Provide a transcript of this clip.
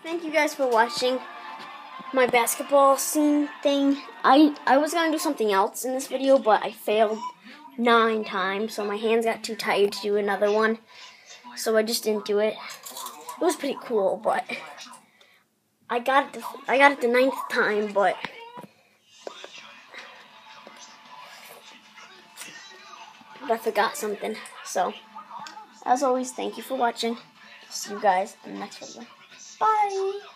Thank you guys for watching my basketball scene thing. I was going to do something else in this video, but I failed 9 times, so my hands got too tired to do another one. So I just didn't do it. It was pretty cool, but I got it the 9th time, but I forgot something. So, as always, thank you for watching. See you guys in the next video. Bye!